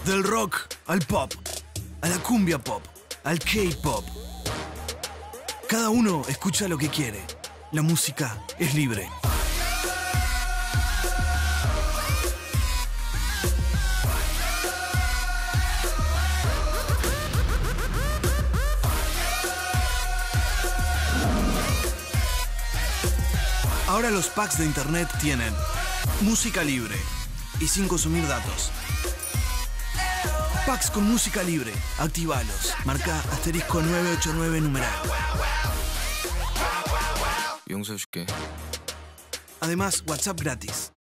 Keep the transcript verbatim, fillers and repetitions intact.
Del rock al pop, a la cumbia pop, al K-pop. Cada uno escucha lo que quiere. La música es libre. Ahora los packs de internet tienen música libre y sin consumir datos. Packs con música libre, activalos. Marca asterisco nueve ocho nueve numeral. 용서해줄게. Además, WhatsApp gratis.